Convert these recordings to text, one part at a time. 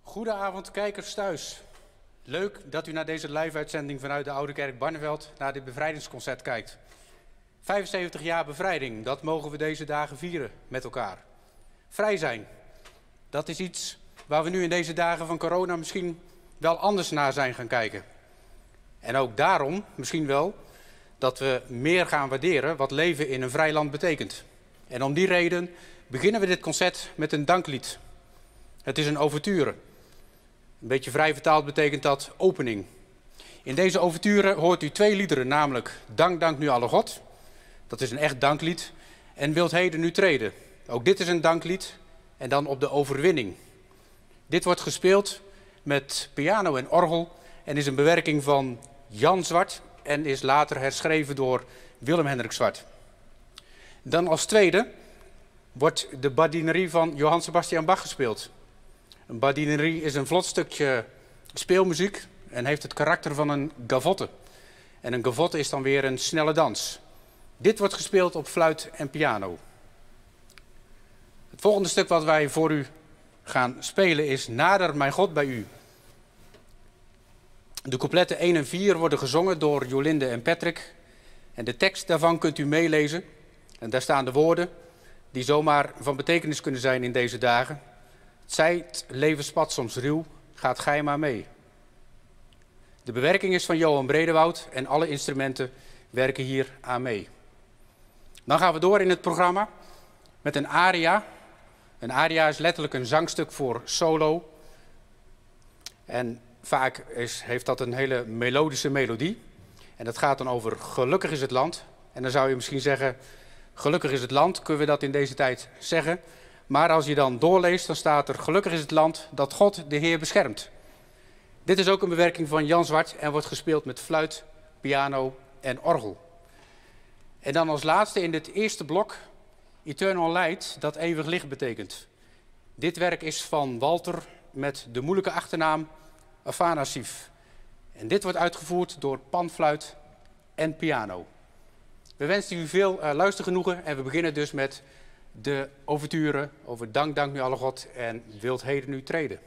Goedenavond kijkers thuis. Leuk dat u naar deze live-uitzending vanuit de Oude Kerk Barneveld naar dit bevrijdingsconcert kijkt. 75 jaar bevrijding, dat mogen we deze dagen vieren met elkaar. Vrij zijn, dat is iets waar we nu in deze dagen van corona misschien wel anders naar zijn gaan kijken. En ook daarom misschien wel dat we meer gaan waarderen wat leven in een vrij land betekent. En om die reden beginnen we dit concert met een danklied. Het is een ouverture. Een beetje vrij vertaald betekent dat opening. In deze ouverture hoort u 2 liederen, namelijk Dank, dank nu alle God. Dat is een echt danklied. En Wilt heden nu treden. Ook dit is een danklied. En dan op de overwinning. Dit wordt gespeeld met piano en orgel en is een bewerking van Jan Zwart en is later herschreven door Willem Hendrik Zwart. Dan als tweede wordt de badinerie van Johann Sebastian Bach gespeeld. Een badinerie is een vlot stukje speelmuziek en heeft het karakter van een gavotte. En een gavotte is dan weer een snelle dans. Dit wordt gespeeld op fluit en piano. Het volgende stuk wat wij voor u gaan spelen is Nader mijn God bij u. De coupletten 1 en 4 worden gezongen door Jolinde en Patrick. En de tekst daarvan kunt u meelezen. En daar staan de woorden die zomaar van betekenis kunnen zijn in deze dagen. Zijt levenspad soms ruw, gaat gij maar mee. De bewerking is van Johan Bredewoud en alle instrumenten werken hier aan mee. Dan gaan we door in het programma met een aria. Een aria is letterlijk een zangstuk voor solo. En vaak heeft dat een hele melodische melodie. En dat gaat dan over gelukkig is het land. En dan zou je misschien zeggen, gelukkig is het land, kunnen we dat in deze tijd zeggen. Maar als je dan doorleest, dan staat er gelukkig is het land dat God de Heer beschermt. Dit is ook een bewerking van Jan Zwart en wordt gespeeld met fluit, piano en orgel. En dan als laatste in dit eerste blok Eternal Light, dat eeuwig licht betekent. Dit werk is van Walter met de moeilijke achternaam Afanasief. En dit wordt uitgevoerd door panfluit en piano. We wensen u veel luistergenoegen en we beginnen dus met de ouverture over Dank, dank nu alle God en Wilt heden nu treden.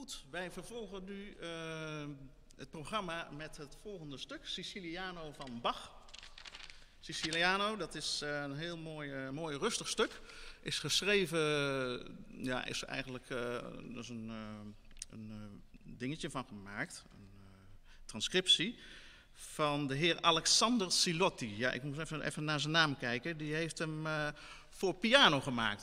Goed, wij vervolgen nu het programma met het volgende stuk, Siciliano van Bach. Siciliano, dat is een heel mooi rustig stuk. Is geschreven, ja, is eigenlijk er is een dingetje van gemaakt, een transcriptie van de heer Alexander Silotti. Ja, ik moet even naar zijn naam kijken. Die heeft hem voor piano gemaakt.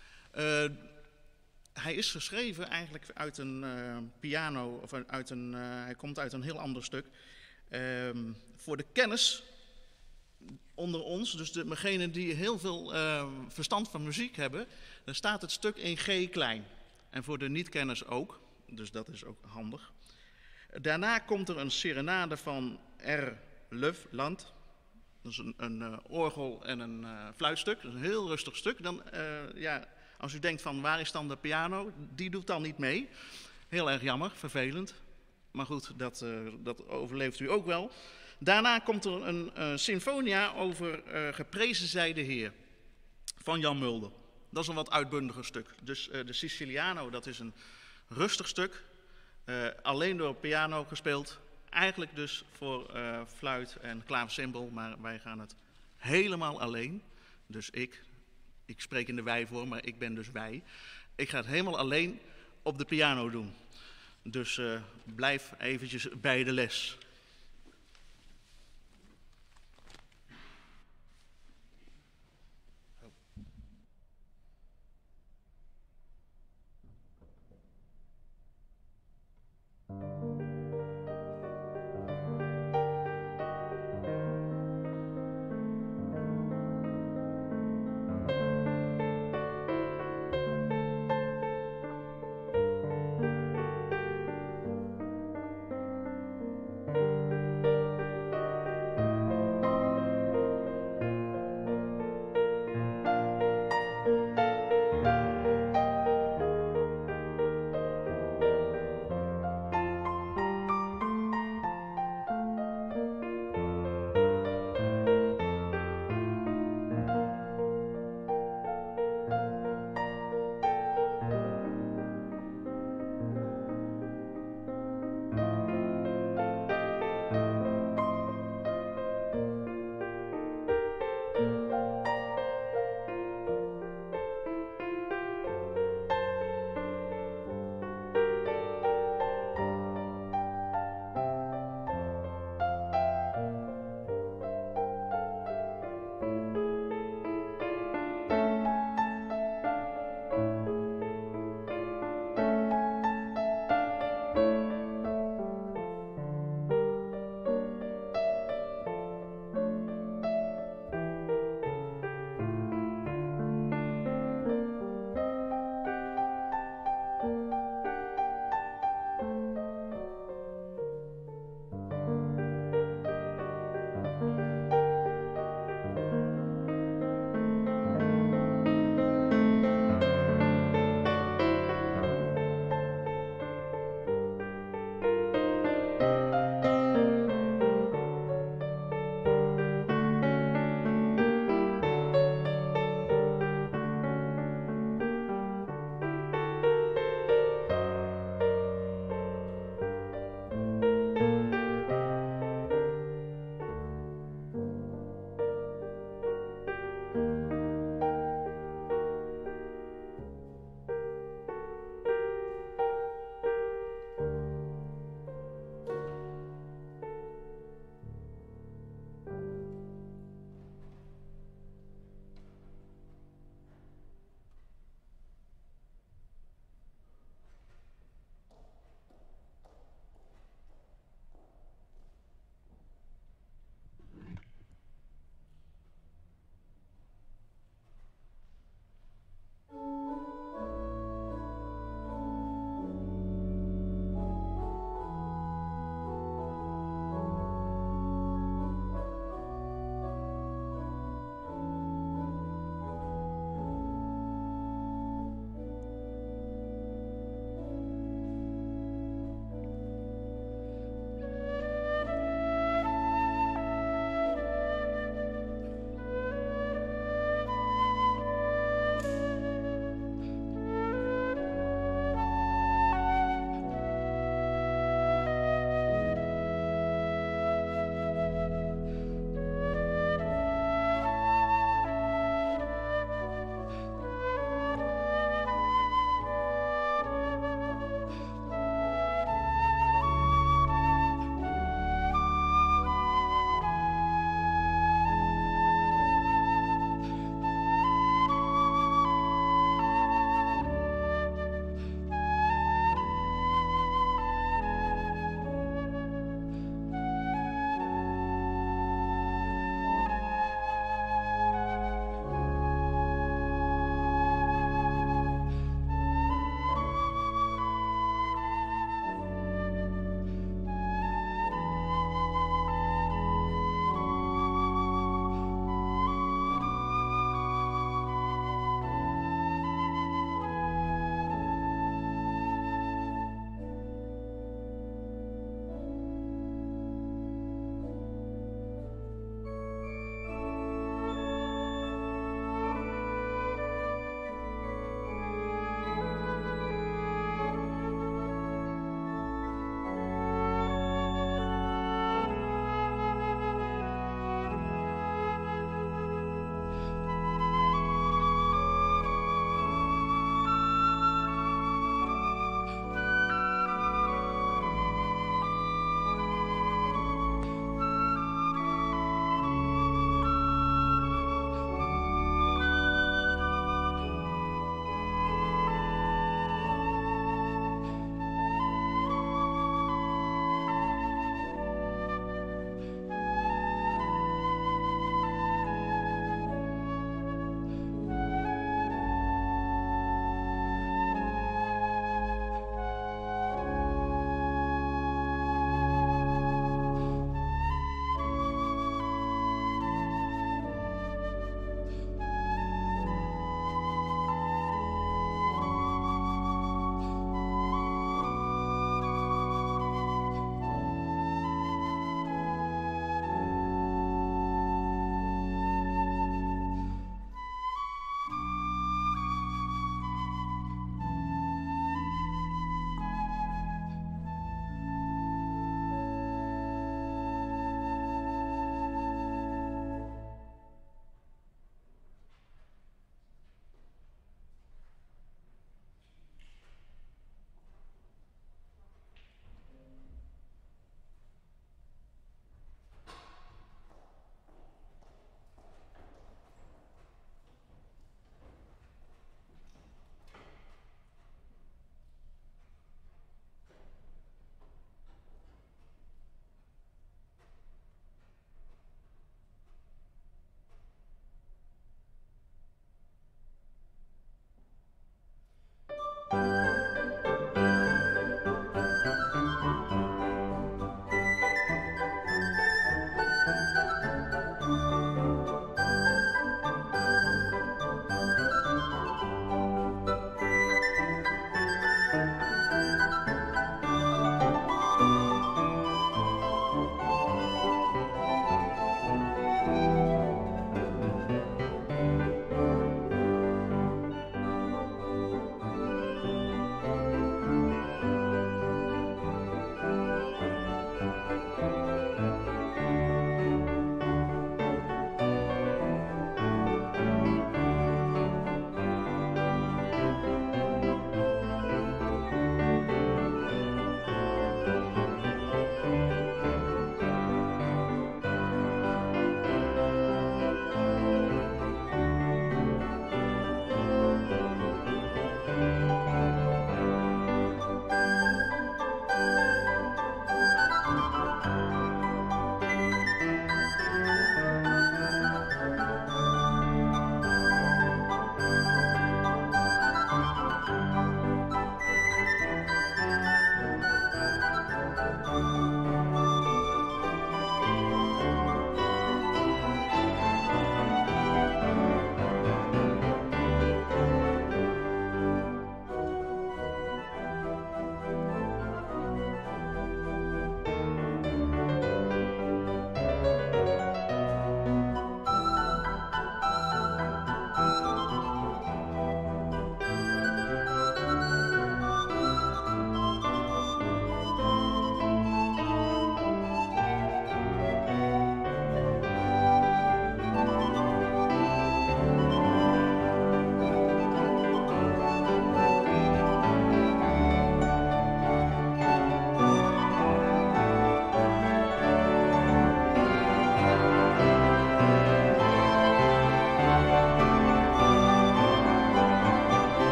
Hij is geschreven eigenlijk uit een piano, of hij komt uit een heel ander stuk. Voor de kennis onder ons, dus degenen die heel veel verstand van muziek hebben, dan staat het stuk in G klein. En voor de niet-kenners ook, dus dat is ook handig. Daarna komt er een serenade van R. Löfland. Dat is een orgel en een fluitstuk, dat is een heel rustig stuk. Dan, ja, als u denkt van waar is dan de piano, die doet dan niet mee. Heel erg jammer, vervelend. Maar goed, dat overleeft u ook wel. Daarna komt er een sinfonia over Geprezen zij de Heer van Jan Mulder. Dat is een wat uitbundiger stuk. Dus de Siciliano, dat is een rustig stuk. Alleen door piano gespeeld. Eigenlijk dus voor fluit en klaversymbol, maar wij gaan het helemaal alleen. Dus ik spreek in de wij-vorm, maar ik ben dus wij. Ik ga het helemaal alleen op de piano doen. Dus blijf eventjes bij de les.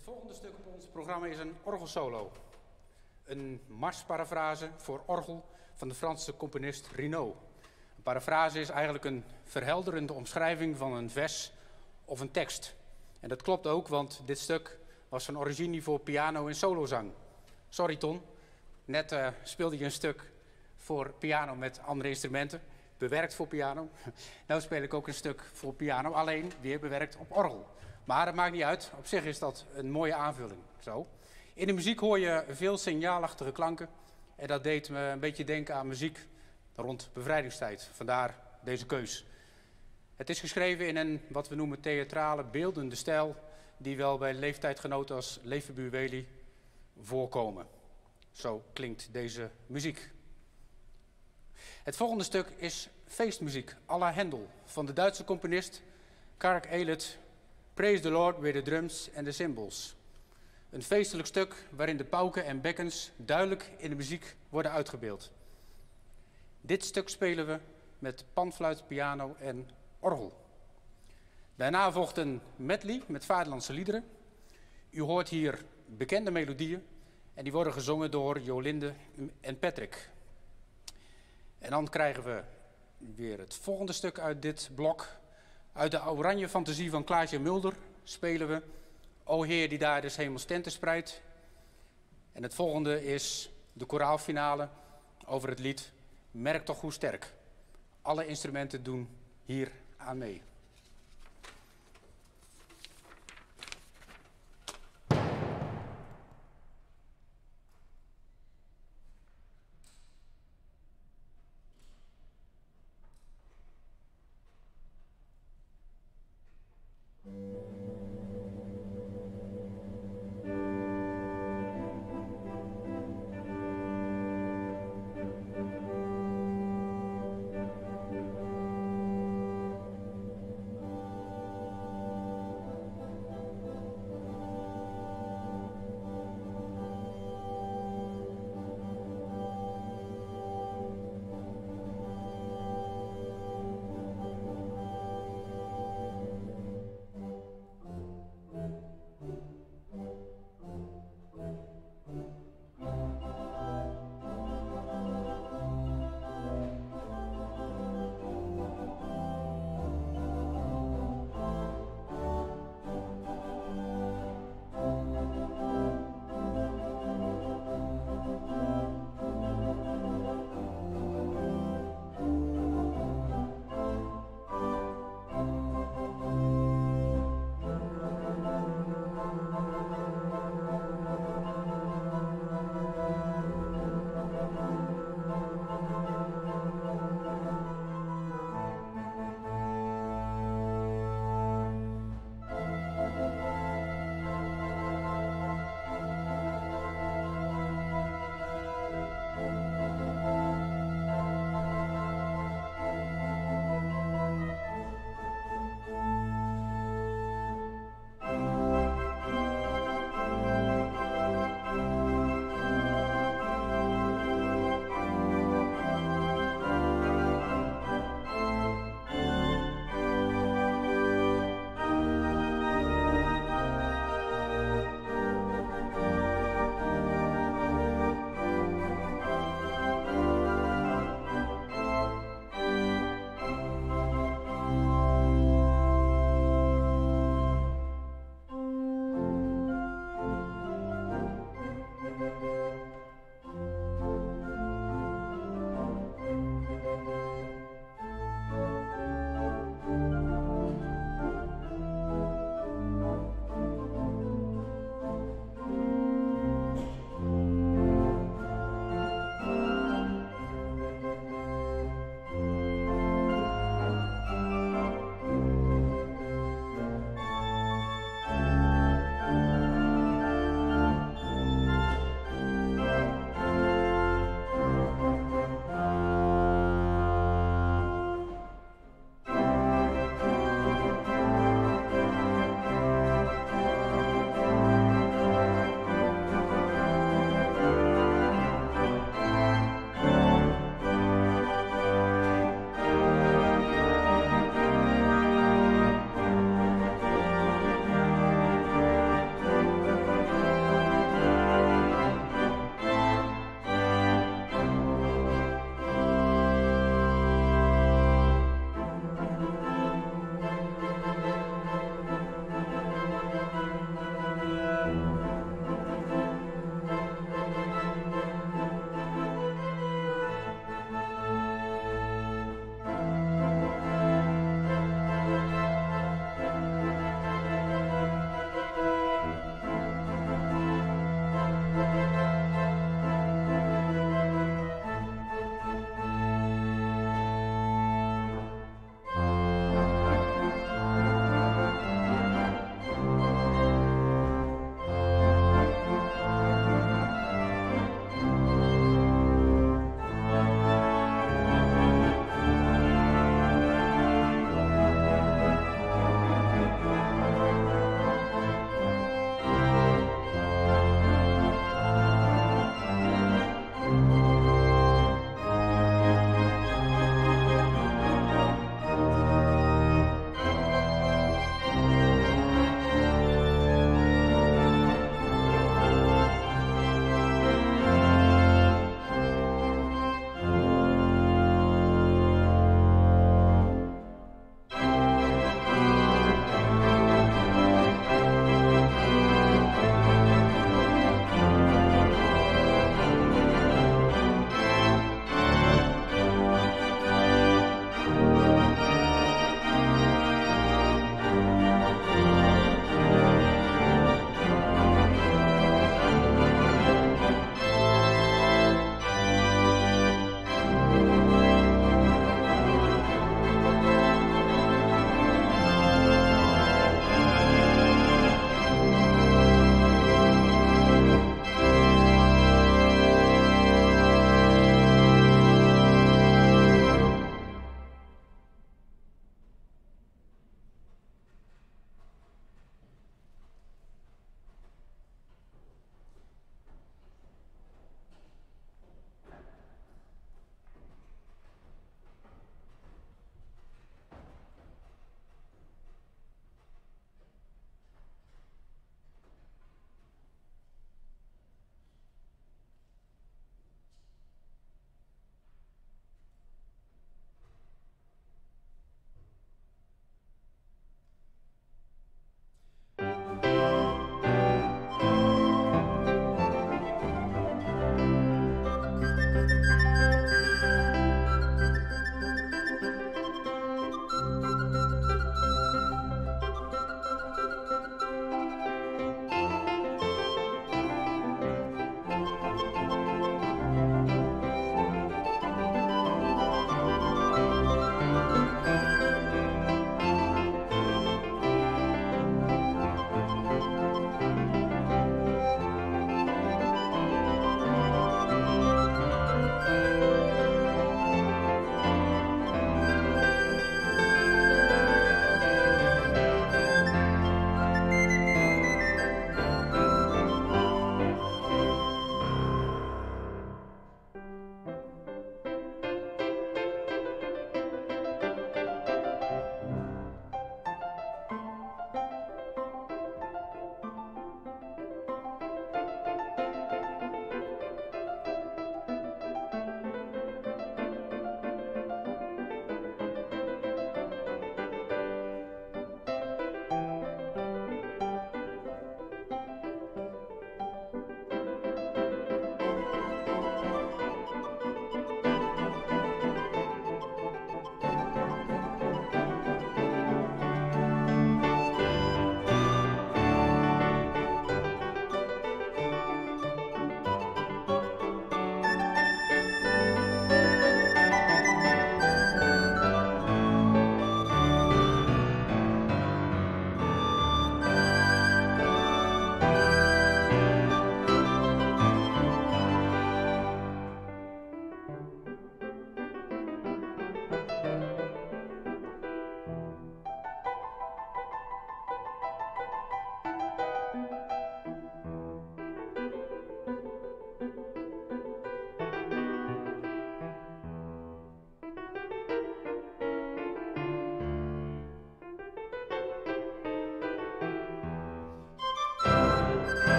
Het volgende stuk op ons programma is een orgelsolo. Een marsparafrase voor orgel van de Franse componist Renaud. Een parafrase is eigenlijk een verhelderende omschrijving van een vers of een tekst. En dat klopt ook, want dit stuk was van origine voor piano en solozang. Sorry Ton, net speelde je een stuk voor piano met andere instrumenten, bewerkt voor piano. Nou speel ik ook een stuk voor piano, alleen weer bewerkt op orgel. Maar dat maakt niet uit, op zich is dat een mooie aanvulling. Zo. In de muziek hoor je veel signaalachtige klanken en dat deed me een beetje denken aan muziek rond bevrijdingstijd. Vandaar deze keus. Het is geschreven in een wat we noemen theatrale, beeldende stijl die wel bij leeftijdgenoten als Levi Buweli voorkomen. Zo klinkt deze muziek. Het volgende stuk is feestmuziek à la Händel van de Duitse componist Kark Elert. Praise the Lord with the drums and the cymbals. Een feestelijk stuk waarin de pauken en bekkens duidelijk in de muziek worden uitgebeeld. Dit stuk spelen we met panfluit, piano en orgel. Daarna volgt een medley met vaderlandse liederen. U hoort hier bekende melodieën en die worden gezongen door Jolinde en Patrick. En dan krijgen we weer het volgende stuk uit dit blok. Uit de oranje fantasie van Klaasje Mulder spelen we O Heer die daar des hemels tenten spreidt. En het volgende is de koraalfinale over het lied Merk toch hoe sterk. Alle instrumenten doen hier aan mee.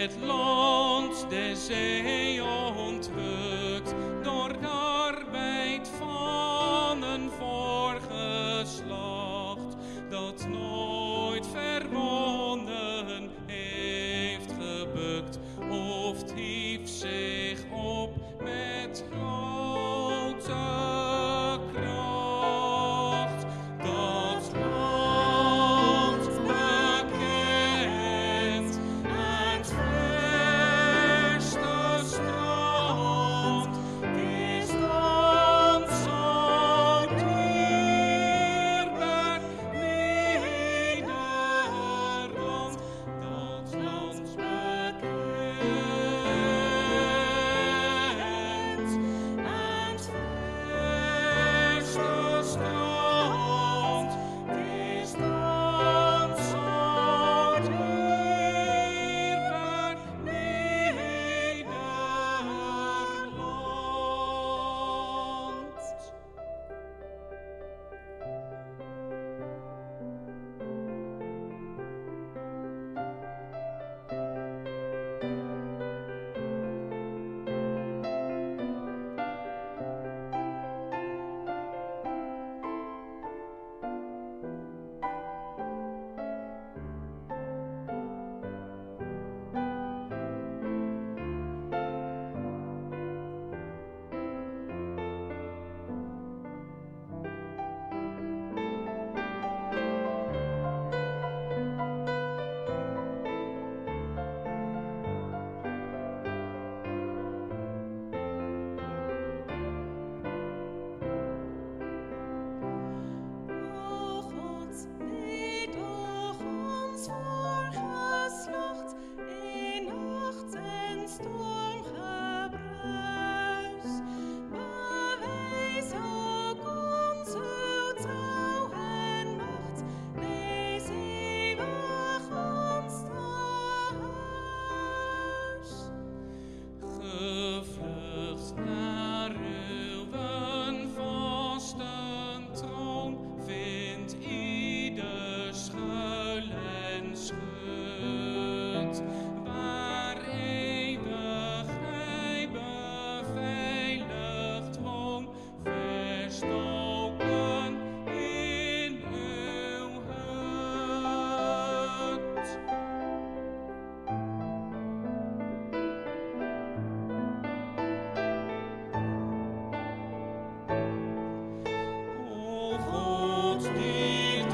het land der zee ontrukt door de arbeid van een voorgeslacht dat nooit verwonnen heeft gebukt of hief zich op met grote kracht. Dat land bekend aan het verste strand is dan zo dierbaar Nederland. Dat land bekend aan het verste strand is dan zo dierbaar Nederland. O God, bedoog ons voorgeslacht in nacht en stormgebruis. Bewijs ook ons uw trouw en macht, wees eeuwig ons tehuis. Gevlucht naar uw vaste troon, vindt ieder schuil en schut, waar eeuwig gij beveiligd woont, verstoken in uw hut. O God, die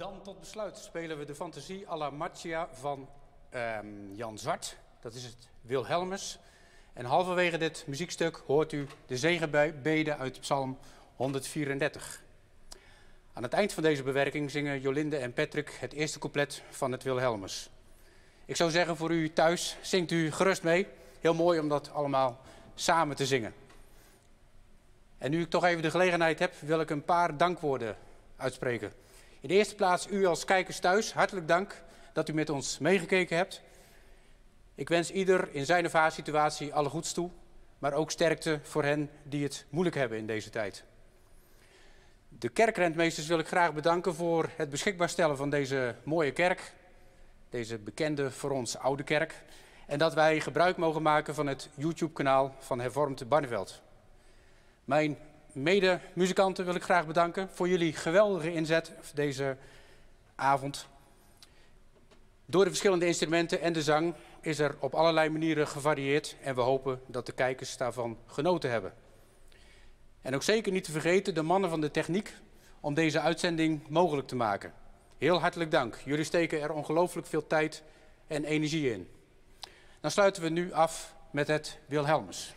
Dan tot besluit spelen we de Fantasie alla Marcia van Jan Zwart. Dat is het Wilhelmus. En halverwege dit muziekstuk hoort u de zegenbede uit Psalm 134. Aan het eind van deze bewerking zingen Jolinde en Patrick het eerste couplet van het Wilhelmus. Ik zou zeggen voor u thuis, zingt u gerust mee. Heel mooi om dat allemaal samen te zingen. En nu ik toch even de gelegenheid heb, wil ik een paar dankwoorden uitspreken. In de eerste plaats u als kijkers thuis, hartelijk dank dat u met ons meegekeken hebt. Ik wens ieder in zijn of haar situatie alle goeds toe, maar ook sterkte voor hen die het moeilijk hebben in deze tijd. De kerkrentmeesters wil ik graag bedanken voor het beschikbaar stellen van deze mooie kerk, deze bekende voor ons oude kerk, en dat wij gebruik mogen maken van het YouTube-kanaal van Hervormd Barneveld. Mijn mede-muzikanten wil ik graag bedanken voor jullie geweldige inzet deze avond. Door de verschillende instrumenten en de zang is er op allerlei manieren gevarieerd en we hopen dat de kijkers daarvan genoten hebben. En ook zeker niet te vergeten de mannen van de techniek om deze uitzending mogelijk te maken. Heel hartelijk dank. Jullie steken er ongelooflijk veel tijd en energie in. Dan sluiten we nu af met het Wilhelmus.